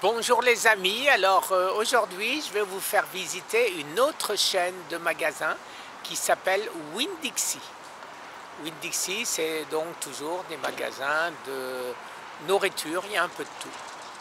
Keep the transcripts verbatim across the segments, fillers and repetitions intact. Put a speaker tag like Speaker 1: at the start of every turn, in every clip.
Speaker 1: Bonjour les amis, alors euh, aujourd'hui je vais vous faire visiter une autre chaîne de magasins qui s'appelle Winn-Dixie. Winn-Dixie, c'est donc toujours des magasins de nourriture, il y a un peu de tout.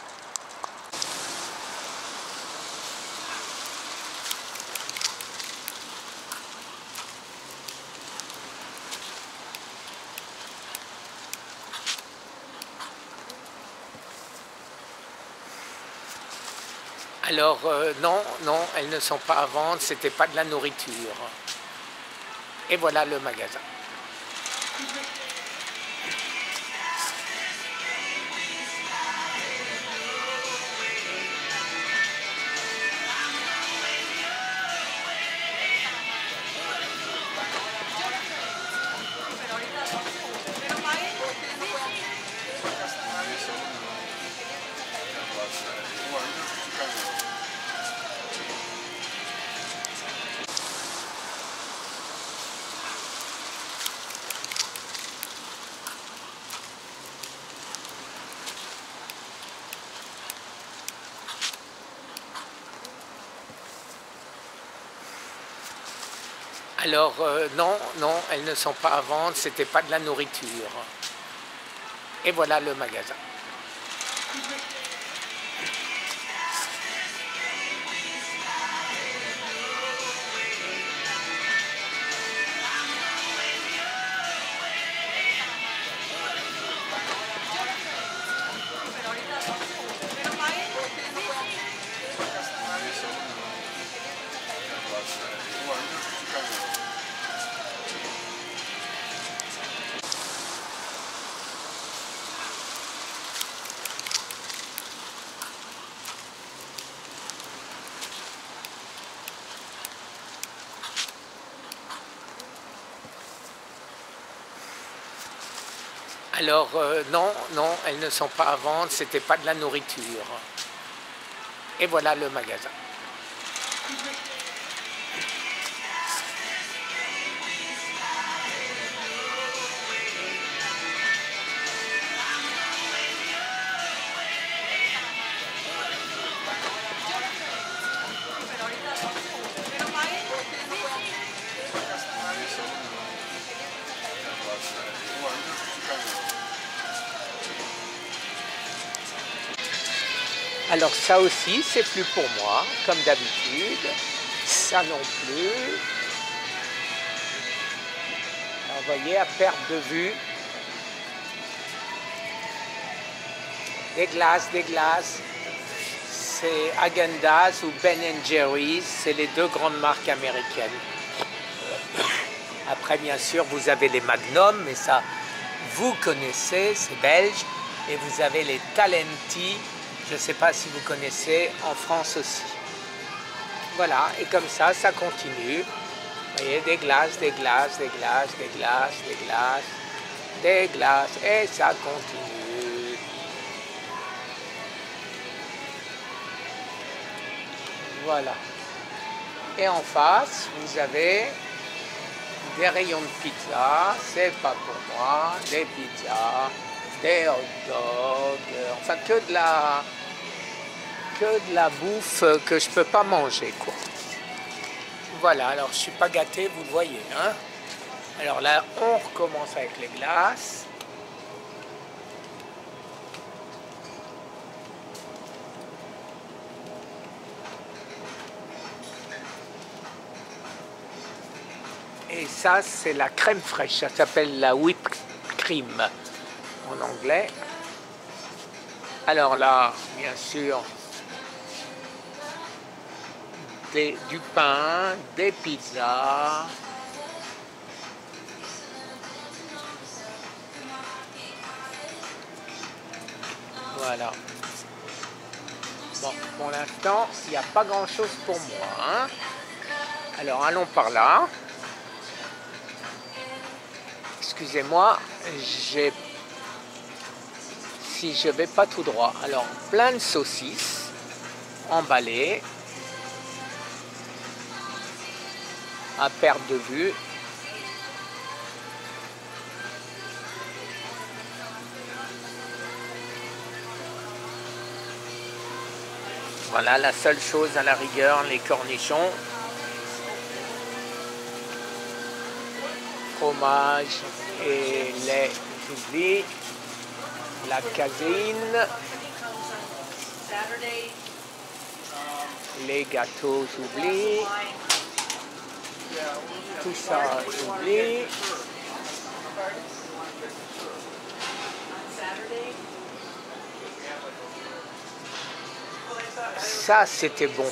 Speaker 1: Alors euh, non, non, elles ne sont pas à vendre, c'était pas de la nourriture. Et voilà le magasin. Alors euh, non, non, elles ne sont pas à vendre, c'était pas de la nourriture. Et voilà le magasin. Alors euh, non, non, elles ne sont pas à vendre, c'était pas de la nourriture. Et voilà le magasin. Alors ça aussi, c'est plus pour moi, comme d'habitude. Ça non plus. Alors, vous voyez, à perte de vue. Des glaces, des glaces. C'est Häagen-Dazs ou Ben and Jerry's. C'est les deux grandes marques américaines. Après, bien sûr, vous avez les Magnum, mais ça, vous connaissez, c'est belge. Et vous avez les Talenti. Je ne sais pas si vous connaissez, en France aussi. Voilà, et comme ça, ça continue. Vous voyez, des glaces, des glaces, des glaces, des glaces, des glaces, des glaces, et ça continue. Voilà. Et en face, vous avez des rayons de pizza, c'est pas pour moi, des pizzas, des hot dogs, enfin que de la que de la bouffe que je peux pas manger, quoi. Voilà, alors je suis pas gâté, vous le voyez, hein. Alors là, on recommence avec les glaces. Et ça, c'est la crème fraîche, ça s'appelle la whipped cream en anglais. Alors là, bien sûr, des, du pain, des pizzas. Voilà. Bon, pour l'instant, il n'y a pas grand-chose pour moi, hein. Alors, allons par là. Excusez-moi, j'ai... si je vais pas tout droit. Alors, plein de saucisses emballées à perte de vue. Voilà la seule chose à la rigueur, les cornichons. Fromage et lait, j'oublie. La caséine. Les gâteaux, j'oublie. Tout ça, j'oublie. Ça, c'était bon.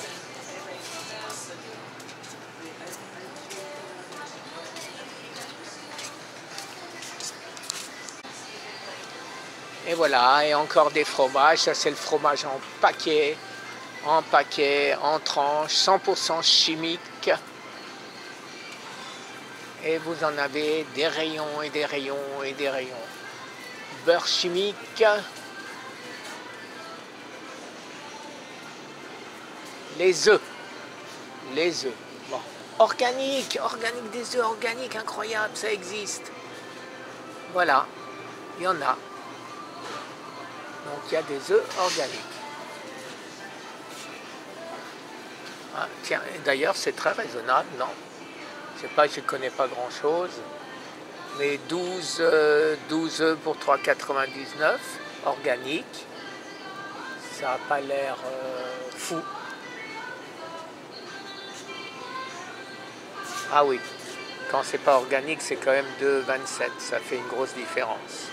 Speaker 1: Et voilà, et encore des fromages. Ça, c'est le fromage en paquet, en paquet, en tranches, cent pour cent chimique. Et vous en avez des rayons et des rayons et des rayons. Beurre chimique. Les œufs. Les œufs. Bon. Organique, organique, des œufs organiques, incroyable, ça existe. Voilà, il y en a. Donc il y a des œufs organiques. Ah, tiens, d'ailleurs c'est très raisonnable, non? Je sais pas, je ne connais pas grand chose. Mais douze, euh, douze œufs pour trois euros quatre-vingt-dix-neuf, organique. Ça n'a pas l'air euh, fou. Ah oui, quand c'est pas organique, c'est quand même deux euros vingt-sept. Ça fait une grosse différence.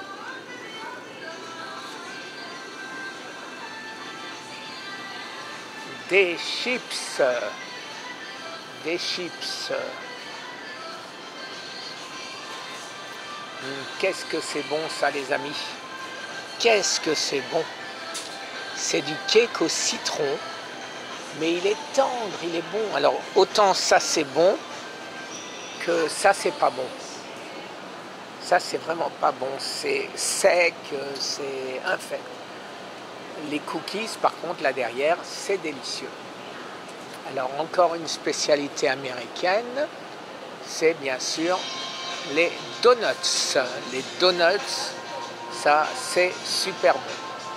Speaker 1: Des chips. Des chips. Qu'est-ce que c'est bon ça, les amis? Qu'est-ce que c'est bon? C'est du cake au citron, mais il est tendre, il est bon. Alors autant ça c'est bon, que ça c'est pas bon. Ça c'est vraiment pas bon, c'est sec, c'est infect. Les cookies par contre là derrière, c'est délicieux. Alors encore une spécialité américaine, c'est bien sûr les donuts. Les donuts, ça c'est super bon.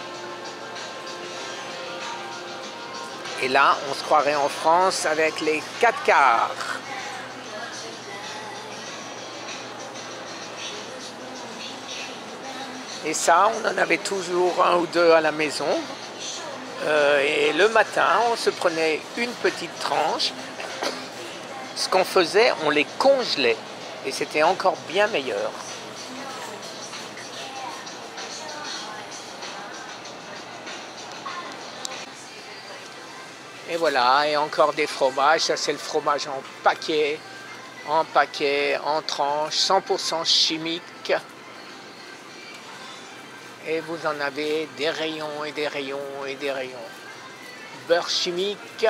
Speaker 1: Et là, on se croirait en France avec les quatre quarts. Et ça, on en avait toujours un ou deux à la maison. Euh, et le matin, on se prenait une petite tranche. Ce qu'on faisait, on les congelait. Et c'était encore bien meilleur. Et voilà, et encore des fromages. Ça, c'est le fromage en paquet, en paquet, en tranches, cent pour cent chimique. Et vous en avez des rayons et des rayons et des rayons. Beurre chimique.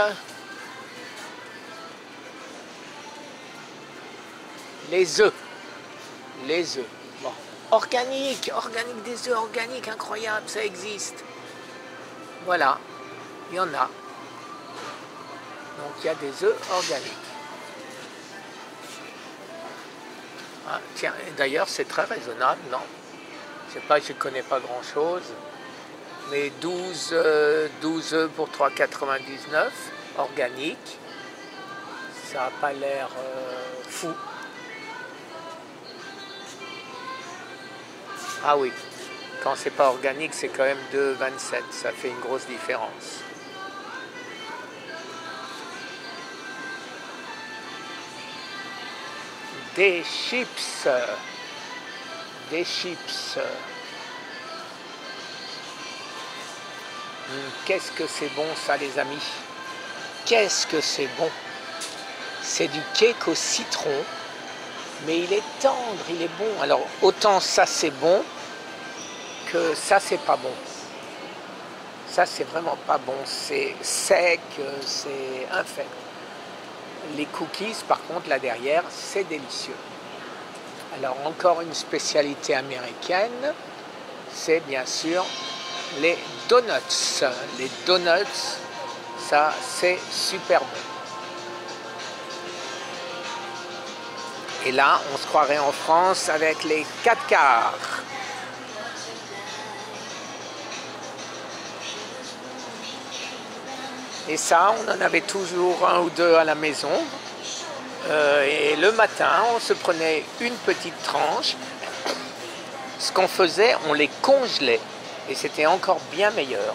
Speaker 1: Les œufs. Les œufs. Bon. Organique, organique, des œufs organiques, incroyable, ça existe. Voilà, il y en a. Donc il y a des œufs organiques. Ah, tiens, d'ailleurs c'est très raisonnable, non? Je sais pas, je ne connais pas grand chose. Mais douze, euh, douze œufs pour trois euros quatre-vingt-dix-neuf, organique. Ça n'a pas l'air euh, fou. Ah oui, quand c'est pas organique, c'est quand même deux euros vingt-sept. Ça fait une grosse différence. Des chips. Des chips. Qu'est-ce que c'est bon ça, les amis? Qu'est-ce que c'est bon? C'est du cake au citron, mais il est tendre, il est bon. Alors autant ça c'est bon, que ça c'est pas bon. Ça c'est vraiment pas bon, c'est sec, c'est infect. Les cookies par contre là derrière, c'est délicieux. Alors encore une spécialité américaine, c'est bien sûr les donuts. Les donuts, ça c'est super bon. Et là, on se croirait en France avec les quatre quarts. Et ça, on en avait toujours un ou deux à la maison. Euh, et le matin, on se prenait une petite tranche. Ce qu'on faisait, on les congelait. Et c'était encore bien meilleur.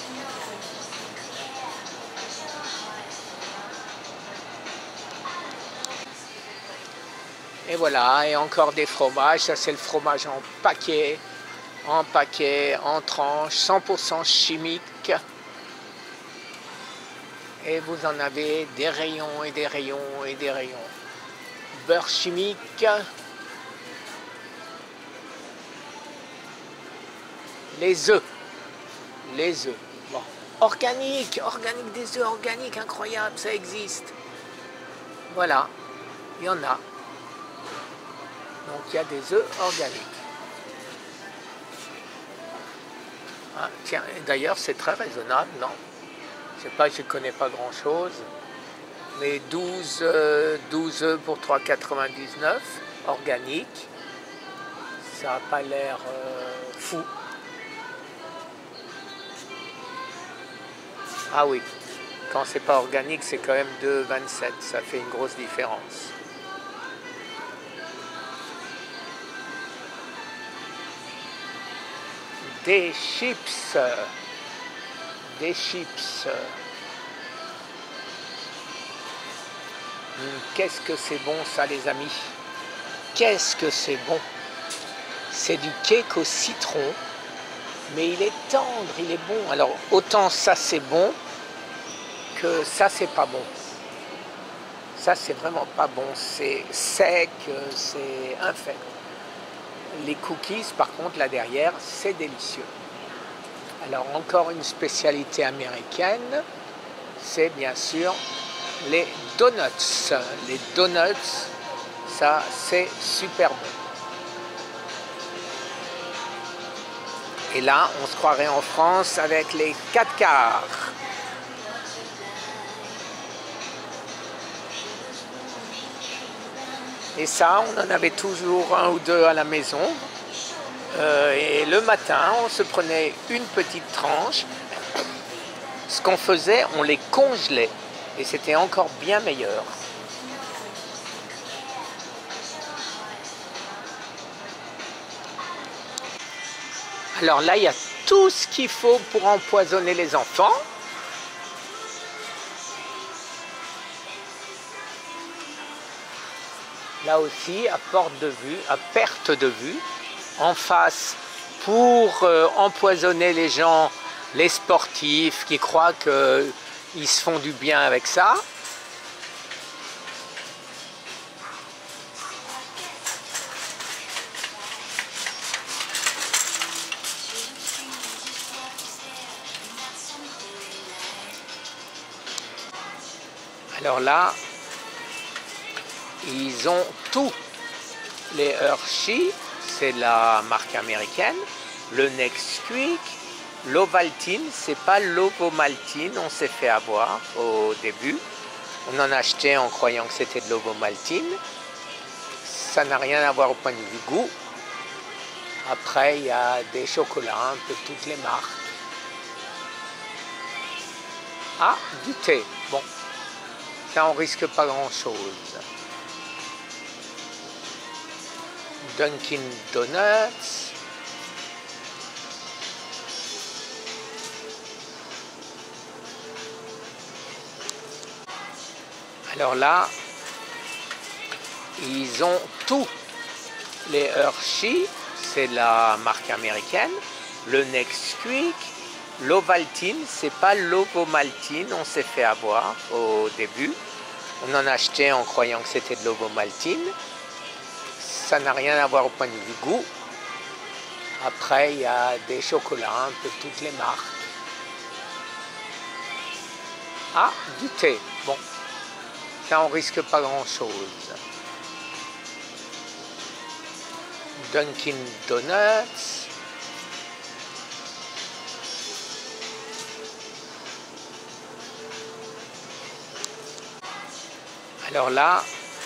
Speaker 1: Et voilà, et encore des fromages. Ça, c'est le fromage en paquet, en paquet, en tranches, cent pour cent chimique. Et vous en avez des rayons et des rayons et des rayons. Beurre chimique. Les œufs. Les œufs. Bon. Organique, organique, des œufs organiques, incroyable, ça existe. Voilà, il y en a. Donc il y a des œufs organiques. Ah, tiens, d'ailleurs c'est très raisonnable, non? Je sais pas, je ne connais pas grand chose. Mais douze, euh, douze œufs pour trois euros quatre-vingt-dix-neuf, organique. Ça n'a pas l'air euh, fou. Ah oui, quand c'est pas organique, c'est quand même deux euros vingt-sept. Ça fait une grosse différence. Des chips, des chips. Hum, Qu'est-ce que c'est bon ça les amis? Qu'est-ce que c'est bon? C'est du cake au citron, mais il est tendre, il est bon. Alors autant ça c'est bon, que ça c'est pas bon. Ça c'est vraiment pas bon, c'est sec, c'est infect. Les cookies, par contre, là derrière, c'est délicieux. Alors, encore une spécialité américaine, c'est bien sûr les donuts. Les donuts, ça, c'est super bon. Et là, on se croirait en France avec les quatre quarts. Et ça, on en avait toujours un ou deux à la maison. Euh, et le matin, on se prenait une petite tranche. Ce qu'on faisait, on les congelait. Et c'était encore bien meilleur. Alors là, il y a tout ce qu'il faut pour empoisonner les enfants. Là aussi, à porte de vue, à perte de vue, en face, pour euh, empoisonner les gens, les sportifs qui croient qu'ils se font du bien avec ça. Alors là, ils ont tout. Les Hershey, c'est la marque américaine. Le Nesquik, l'Ovaltine, c'est pas l'Ovomaltine, on s'est fait avoir au début. On en achetait en croyant que c'était de l'Ovomaltine. Ça n'a rien à voir au point de vue goût. Après, il y a des chocolats, un peu toutes les marques. Ah, du thé. Bon, ça on risque pas grand-chose. Dunkin' Donuts. Alors là, ils ont tout. Les Hershey, c'est la marque américaine. Le Nesquik, l'Ovaltine, c'est pas l'Ovomaltine, on s'est fait avoir au début. On en achetait en croyant que c'était de l'Ovomaltine. Ça n'a rien à voir au point de vue goût. Après, il y a des chocolats, un peu toutes les marques. Ah, du thé. Bon, ça on risque pas grand-chose. Dunkin' Donuts. Alors là,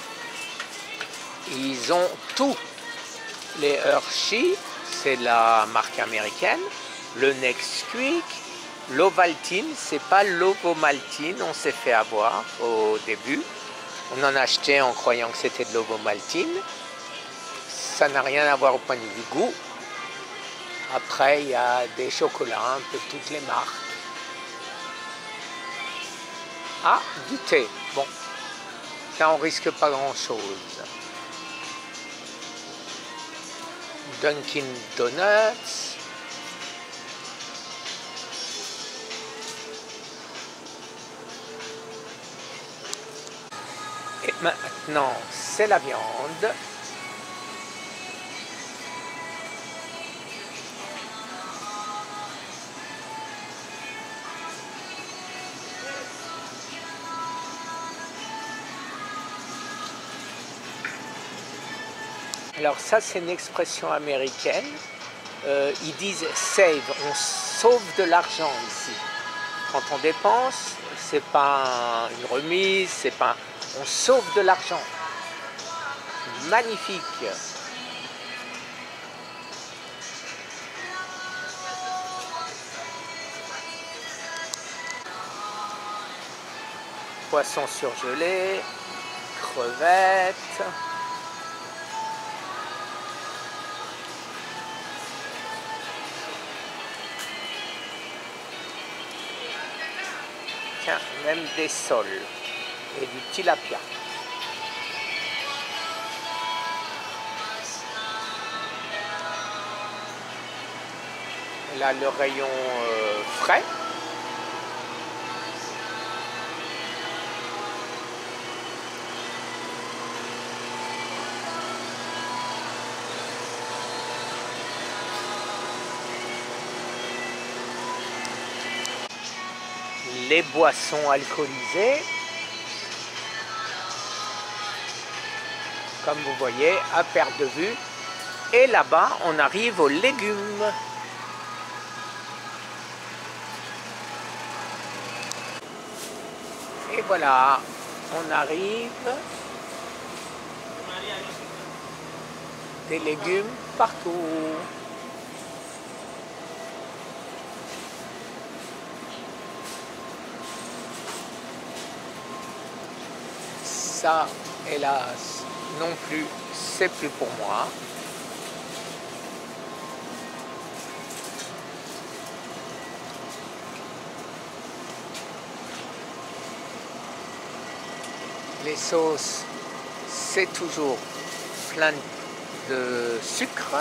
Speaker 1: ils ont tout. Les Hershey, c'est la marque américaine. Le Nesquik, l'Ovaltine, c'est pas l'ovomaltine, on s'est fait avoir au début. On en a acheté en croyant que c'était de l'ovomaltine. Ça n'a rien à voir au point de vue goût. Après, il y a des chocolats, un peu toutes les marques. Ah, du thé. Bon, ça on risque pas grand-chose. Dunkin' Donuts. Et maintenant, c'est la viande. Alors ça, c'est une expression américaine. Euh, ils disent « save », on sauve de l'argent ici. Quand on dépense, c'est pas une remise, c'est pas... On sauve de l'argent. Magnifique. Poisson surgelé, crevettes. Tiens, même des sols et du tilapia. Là, le rayon euh, frais. Les boissons alcoolisées. Comme vous voyez, à perte de vue. Et là-bas, on arrive aux légumes. Et voilà, on arrive. Des légumes partout. Ça, hélas, non plus, c'est plus pour moi. Les sauces, c'est toujours plein de sucre.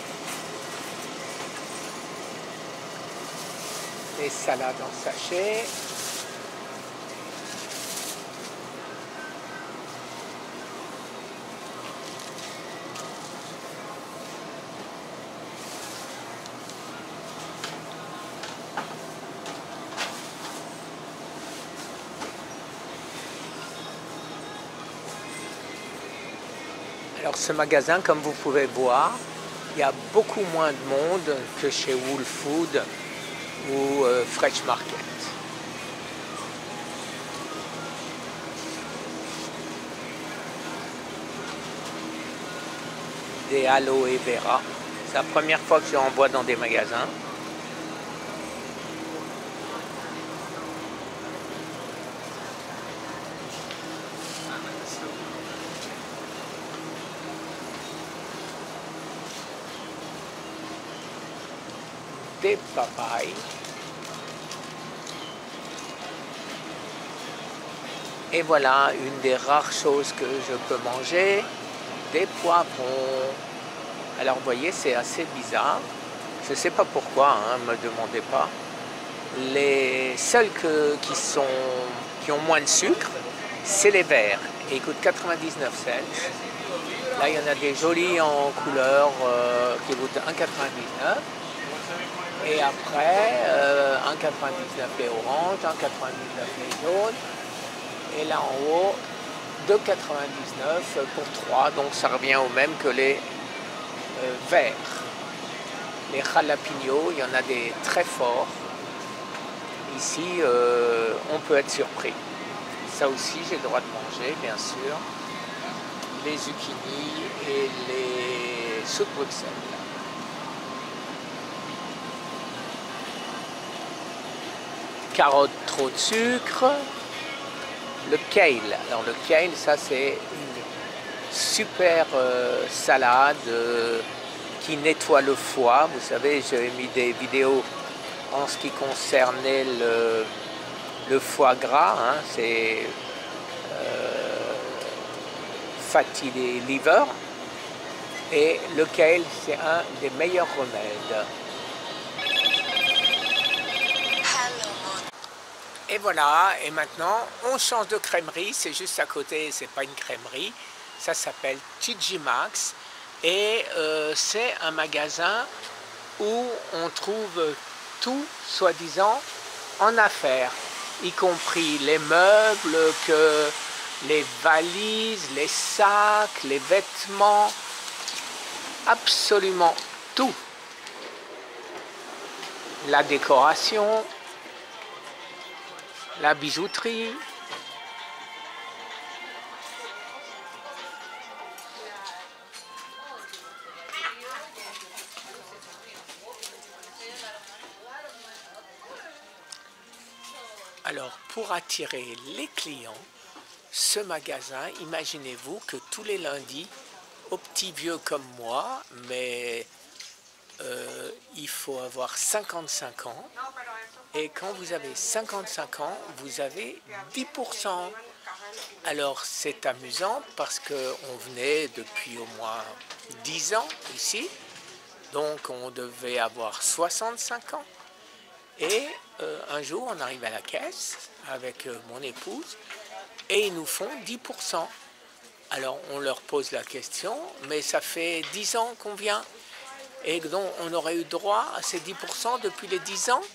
Speaker 1: Les salades en sachet. Alors ce magasin, comme vous pouvez voir, il y a beaucoup moins de monde que chez Whole Foods ou euh, Fresh Market. Des aloe vera. C'est la première fois que j'en vois dans des magasins. Des papayes. Et voilà une des rares choses que je peux manger, des poivrons. Alors vous voyez, c'est assez bizarre. Je ne sais pas pourquoi, hein, ne me demandez pas. Les seuls que, qui, sont, qui ont moins de sucre, c'est les verts. Et ils coûtent quatre-vingt-dix-neuf cents. Là, il y en a des jolis en couleur euh, qui coûtent un quatre-vingt-dix-neuf. Et après, euh, un quatre-vingt-dix-neuf les oranges, un quatre-vingt-dix-neuf les jaunes. Et là en haut, deux quatre-vingt-dix-neuf pour trois. Donc ça revient au même que les euh, verts. Les jalapenos, il y en a des très forts. Ici, euh, on peut être surpris. Ça aussi, j'ai le droit de manger, bien sûr. Les zucchini et les choux de Bruxelles. carottes, trop de sucre. Le kale, alors le kale, ça c'est une super euh, salade euh, qui nettoie le foie. Vous savez, j'avais mis des vidéos en ce qui concernait le, le foie gras, hein, c'est euh, fatty liver. Et le kale, c'est un des meilleurs remèdes. Et voilà, et maintenant on change de crèmerie, c'est juste à côté, c'est pas une crèmerie, ça s'appelle T J Maxx et euh, c'est un magasin où on trouve tout, soi-disant, en affaires, y compris les meubles, que les valises, les sacs, les vêtements, absolument tout. La décoration, la bijouterie. Alors, pour attirer les clients, ce magasin, imaginez-vous que tous les lundis, aux petits vieux comme moi, mais euh, il faut avoir cinquante-cinq ans, et quand vous avez cinquante-cinq ans, vous avez dix pour cent. Alors c'est amusant parce qu'on venait depuis au moins dix ans ici, donc on devait avoir soixante-cinq ans. Et euh, un jour on arrive à la caisse avec euh, mon épouse et ils nous font dix pour cent. Alors on leur pose la question, mais ça fait dix ans qu'on vient et donc on aurait eu droit à ces dix pour cent depuis les dix ans.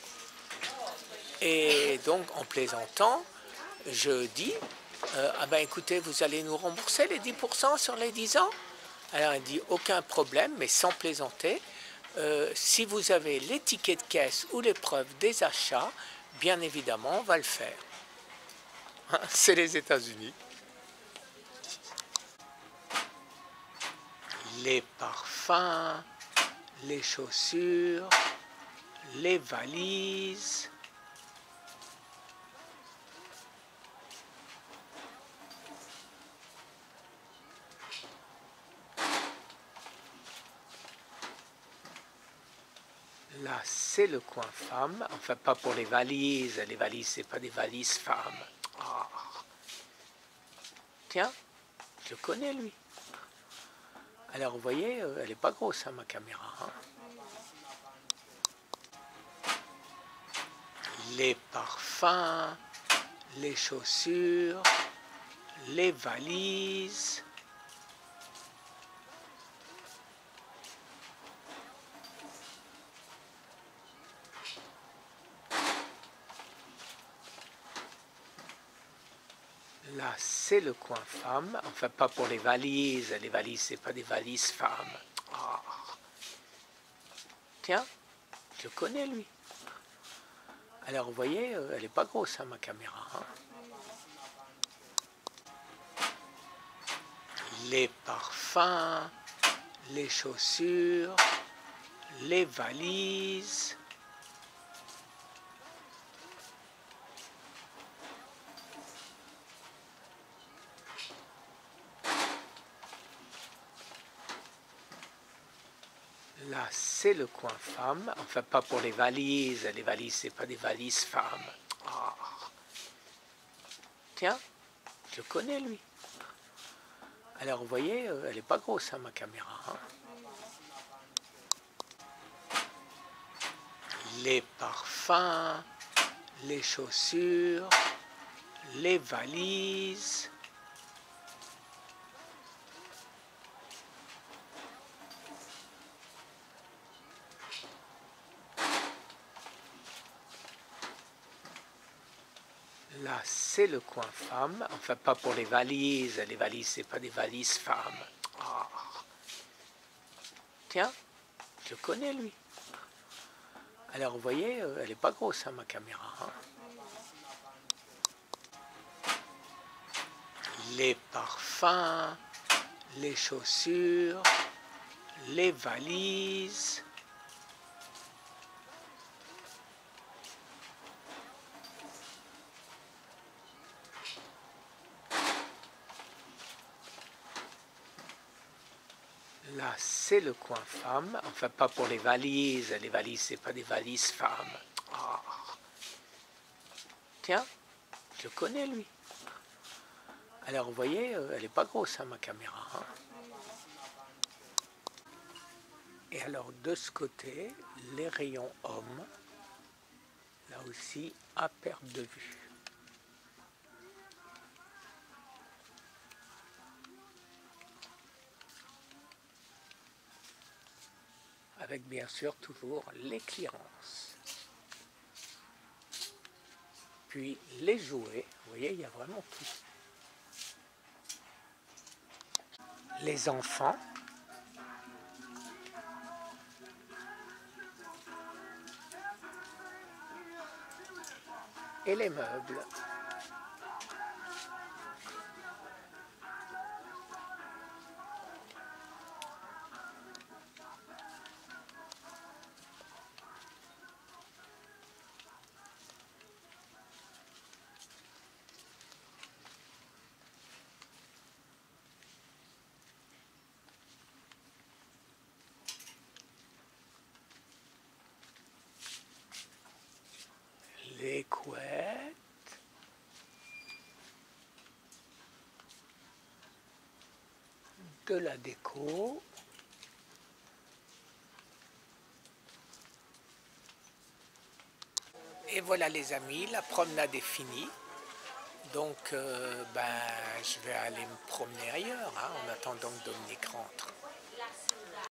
Speaker 1: Et donc en plaisantant, je dis, euh, ah ben écoutez, vous allez nous rembourser les dix pour cent sur les dix ans? Alors elle dit, aucun problème, mais sans plaisanter. Euh, si vous avez les tickets de caisse ou les preuves des achats, bien évidemment, on va le faire. C'est les États-Unis. Les parfums, les chaussures, les valises. Là, c'est le coin femme, enfin pas pour les valises, les valises, c'est pas des valises femmes. Oh. Tiens, je connais lui. Alors vous voyez, elle n'est pas grosse hein, ma caméra. Hein. Les parfums, les chaussures, les valises. Là, c'est le coin femme, enfin pas pour les valises, les valises, c'est pas des valises femmes. Oh. Tiens, je connais lui. Alors vous voyez, elle n'est pas grosse hein, ma caméra. Hein. Les parfums, les chaussures, les valises. Là, c'est le coin femme, enfin pas pour les valises, les valises, c'est pas des valises femmes. Oh. Tiens, je connais lui. Alors vous voyez, elle n'est pas grosse hein, ma caméra. Hein. Les parfums, les chaussures, les valises. Là, c'est le coin femme, enfin pas pour les valises, les valises, c'est pas des valises femmes. Oh. Tiens, je connais lui. Alors vous voyez, elle n'est pas grosse hein, ma caméra. Hein. Les parfums, les chaussures, les valises. Là, c'est le coin femmes. Enfin, pas pour les valises. Les valises, c'est pas des valises femmes. Ah. Tiens, je le connais, lui. Alors, vous voyez, elle n'est pas grosse, hein, ma caméra. Hein. Et alors, de ce côté, les rayons hommes. Là aussi, à perte de vue. Avec bien sûr toujours les clearances. Puis les jouets, vous voyez, il y a vraiment tout. Les enfants. Et les meubles. Les couettes. De la déco. Et voilà les amis, la promenade est finie. Donc euh, ben, je vais aller me promener ailleurs hein, en attendant que Dominique rentre.